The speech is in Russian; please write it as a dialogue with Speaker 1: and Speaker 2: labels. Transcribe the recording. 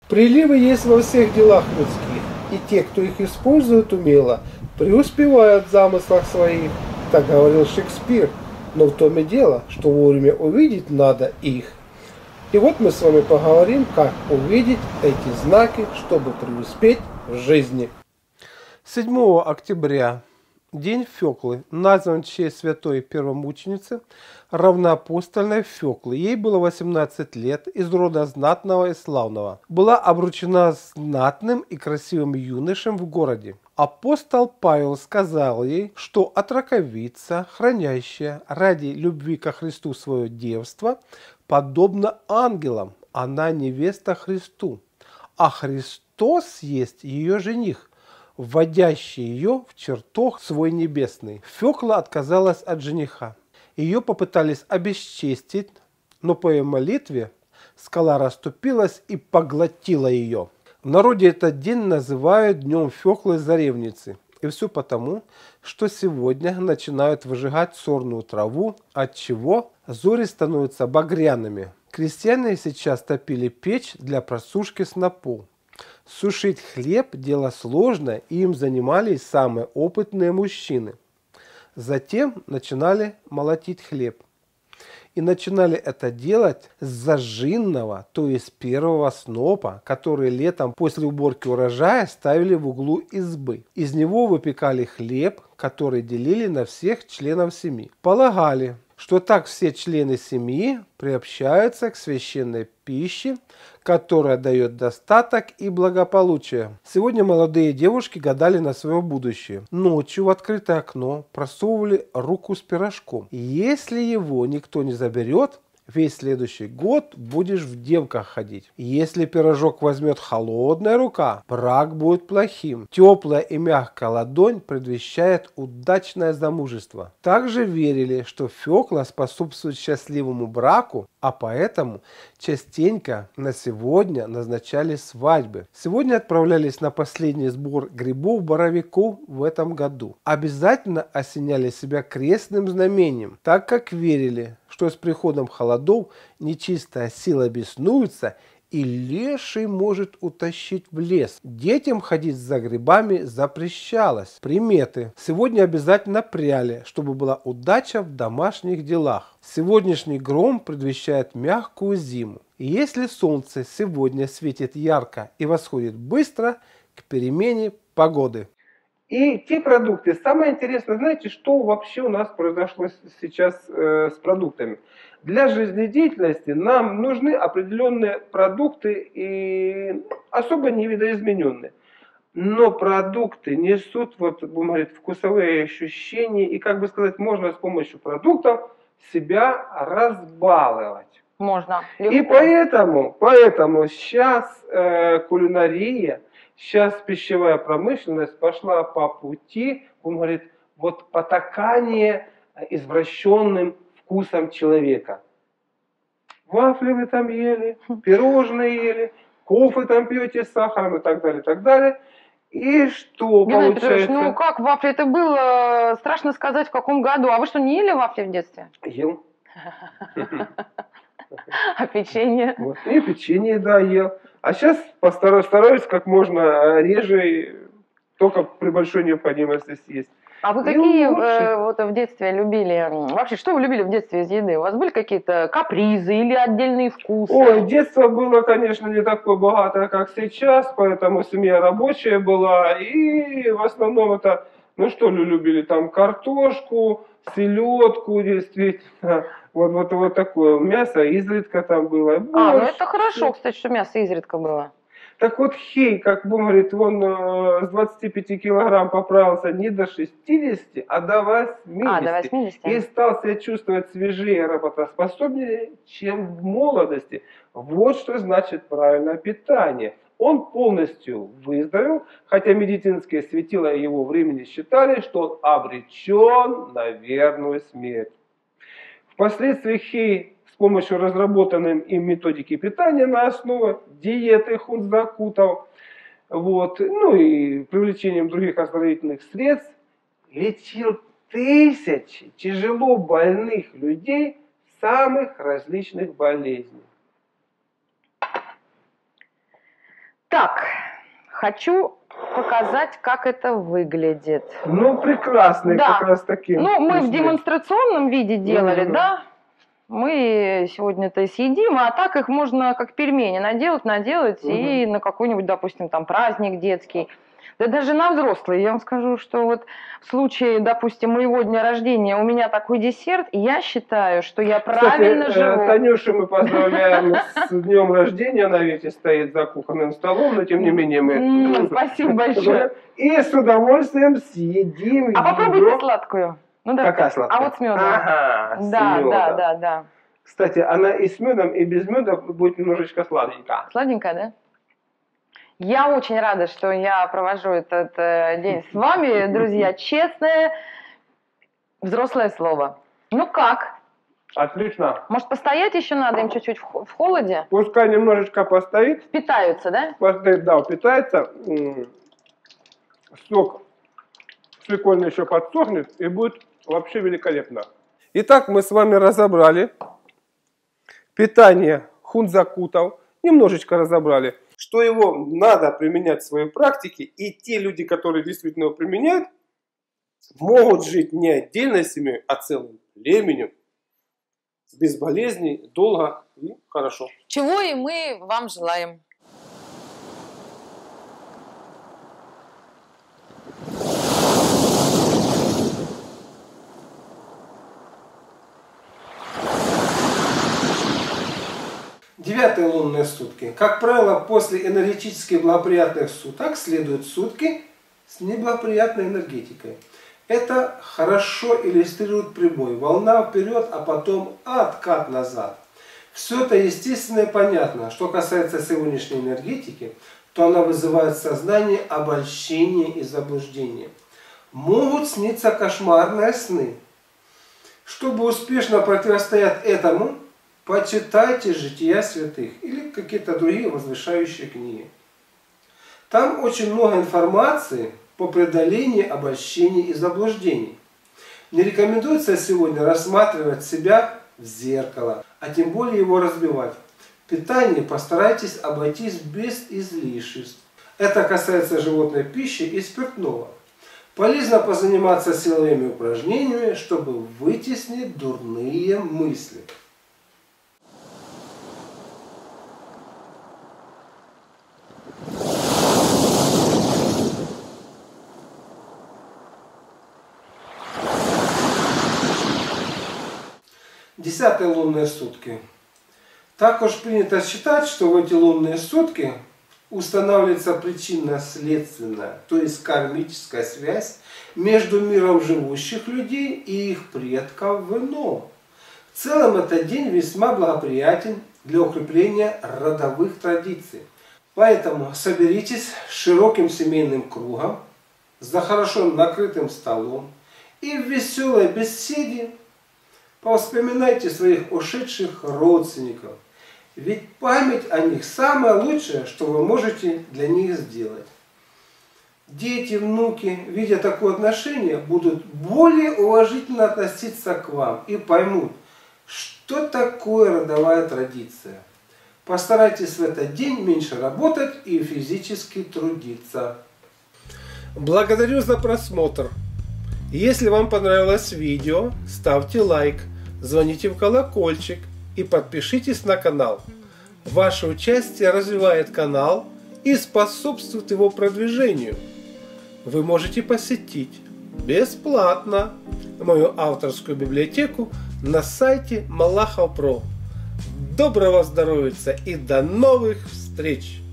Speaker 1: Приливы есть во всех делах людских, и те, кто их использует умело, преуспевают в замыслах своих. Так говорил Шекспир. Но в том и дело, что вовремя увидеть надо их. И вот мы с вами поговорим, как увидеть эти знаки, чтобы преуспеть в жизни. 7 октября, день Феклы, назван в честь святой первомученицы равноапостольной Феклы. Ей было 18 лет, из рода знатного и славного. Была обручена знатным и красивым юношем в городе. Апостол Павел сказал ей, что отраковица, хранящая ради любви ко Христу свое девство, подобно ангелам, она невеста Христу, а Христос есть ее жених, вводящий ее в чертог свой небесный. Фекла отказалась от жениха. Ее попытались обесчестить, но по ее молитве скала расступилась и поглотила ее. В народе этот день называют днем Феклы Заревницы. И все потому, что сегодня начинают выжигать сорную траву, от чего зори становятся багряными. Крестьяне сейчас топили печь для просушки снопов. Сушить хлеб – дело сложное, и им занимались самые опытные мужчины. Затем начинали молотить хлеб. И начинали это делать с зажинного, то есть первого снопа, который летом после уборки урожая ставили в углу избы. Из него выпекали хлеб, который делили на всех членов семьи. Полагали, что так все члены семьи приобщаются к священной пище, которая дает достаток и благополучие. Сегодня молодые девушки гадали на свое будущее. Ночью в открытое окно просовывали руку с пирожком. Если его никто не заберет, весь следующий год будешь в девках ходить. Если пирожок возьмет холодная рука, брак будет плохим. Теплая и мягкая ладонь предвещает удачное замужество. Также верили, что Фекла способствует счастливому браку, а поэтому частенько на сегодня назначали свадьбы. Сегодня отправлялись на последний сбор грибов-боровиков в этом году. Обязательно осеняли себя крестным знамением, так как верили, что с приходом холодов нечистая сила беснуется и леший может утащить в лес. Детям ходить за грибами запрещалось. Приметы. Сегодня обязательно пряли, чтобы была удача в домашних делах. Сегодняшний гром предвещает мягкую зиму. И если солнце сегодня светит ярко и восходит быстро, к перемене погоды. И те продукты. Самое интересное, знаете, что вообще у нас произошло сейчас с продуктами? Для жизнедеятельности нам нужны определенные продукты и особо не видоизмененные. Но продукты несут, вот, будем говорить, вкусовые ощущения, и, как бы сказать, можно с помощью продуктов себя разбаловать.
Speaker 2: Можно.
Speaker 1: И поэтому сейчас кулинария, сейчас пищевая промышленность пошла по пути, он говорит, вот потакание извращенным вкусом человека. Вафли вы там ели, пирожные ели, кофе там пьете с сахаром и так далее, и так далее. И что
Speaker 2: Геннадий
Speaker 1: получается?
Speaker 2: Петрович, ну как вафли? Это было страшно сказать в каком году. А вы что, не ели вафли в детстве?
Speaker 1: Ел.
Speaker 2: А печенье?
Speaker 1: Вот. И печенье, да, ел. А сейчас стараюсь как можно реже, только при большой необходимости съесть.
Speaker 2: А вы какие вот в детстве любили? Вообще, что вы любили в детстве из еды? У вас были какие-то капризы или отдельные вкусы?
Speaker 1: Ой, детство было, конечно, не такое богатое, как сейчас, поэтому семья рабочая была. И в основном это, ну что любили, там картошку, селедку, действительно. Вот такое. Мясо изредка там было.
Speaker 2: Ну это хорошо, кстати, что мясо изредка было.
Speaker 1: Так вот, Хей, как Бог говорит, он с 25 килограмм поправился не до 60, а до 80.
Speaker 2: До 80.
Speaker 1: И стал себя чувствовать свежее, работоспособнее, чем в молодости. Вот что значит правильное питание. Он полностью выздоровел, хотя медицинские светила его времени считали, что он обречен на верную смерть. Впоследствии Хей с помощью разработанной им методики питания на основе диеты хунзакутов, ну и привлечением других оздоровительных средств, лечил тысячи тяжело больных людей самых различных болезней.
Speaker 2: Так, хочу показать, как это выглядит.
Speaker 1: Ну, прекрасный,
Speaker 2: Да.
Speaker 1: как раз таки.
Speaker 2: Ну, мы в демонстрационном виде делали, да? Мы сегодня-то и съедим, а так их можно как пельмени наделать и на какой-нибудь, допустим, там праздник детский. Да даже на взрослый. Я вам скажу, что вот в случае, допустим, моего дня рождения у меня такой десерт, и я считаю, что я правильно живу.
Speaker 1: Танюшу мы поздравляем с днем рождения. Она ведь стоит за кухонным столом, но тем не менее мы...
Speaker 2: Спасибо большое.
Speaker 1: И с удовольствием съедим.
Speaker 2: А попробуйте сладкую. Ну,
Speaker 1: какая сладкая?
Speaker 2: А вот с медом.
Speaker 1: Ага, с медом.
Speaker 2: Да.
Speaker 1: Кстати, она и с медом, и без меда будет немножечко сладенькая.
Speaker 2: Сладенькая, да? Я очень рада, что я провожу этот день с вами, друзья. Честное взрослое слово. Ну как?
Speaker 1: Отлично.
Speaker 2: Может, постоять еще надо им чуть-чуть в холоде?
Speaker 1: Пускай немножечко постоит.
Speaker 2: Впитаются, да?
Speaker 1: Постоит, да, впитается. Сок прикольно еще подсохнет и будет вообще великолепно. Итак, мы с вами разобрали питание хунзакутов. Немножечко разобрали, что его надо применять в своей практике. И те люди, которые действительно его применяют, могут жить не отдельной семьей, а целым племенем. Без болезней, долго и хорошо.
Speaker 3: Чего и мы вам желаем.
Speaker 1: Девятые лунные сутки. Как правило, после энергетически благоприятных суток следуют сутки с неблагоприятной энергетикой. Это хорошо иллюстрирует прибой. Волна вперед, а потом откат назад. Все это естественно и понятно. Что касается сегодняшней энергетики, то она вызывает в сознании обольщение и заблуждение. Могут сниться кошмарные сны. Чтобы успешно противостоять этому, почитайте «Жития святых» или какие-то другие возвышающие книги. Там очень много информации по преодолению обольщений и заблуждений. Не рекомендуется сегодня рассматривать себя в зеркало, а тем более его разбивать. В питании постарайтесь обойтись без излишеств. Это касается животной пищи и спиртного. Полезно позаниматься силовыми упражнениями, чтобы вытеснить дурные мысли. Десятые лунные сутки. Також принято считать, что в эти лунные сутки устанавливается причинно-следственная, то есть кармическая связь между миром живущих людей и их предков в ином. В целом этот день весьма благоприятен для укрепления родовых традиций. Поэтому соберитесь с широким семейным кругом, за хорошо накрытым столом и в веселой беседе повспоминайте своих ушедших родственников. Ведь память о них самое лучшее, что вы можете для них сделать. Дети, внуки, видя такое отношение, будут более уважительно относиться к вам и поймут, что такое родовая традиция. Постарайтесь в этот день меньше работать и физически трудиться. Благодарю за просмотр. Если вам понравилось видео, ставьте лайк, звоните в колокольчик и подпишитесь на канал. Ваше участие развивает канал и способствует его продвижению. Вы можете посетить бесплатно мою авторскую библиотеку на сайте Малахов Про. Доброго здоровья и до новых встреч!